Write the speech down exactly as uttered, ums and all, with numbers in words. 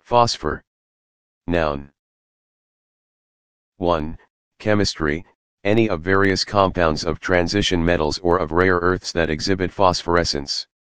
Phosphor. Noun. one. Chemistry, any of various compounds of transition metals or of rare earths that exhibit phosphorescence.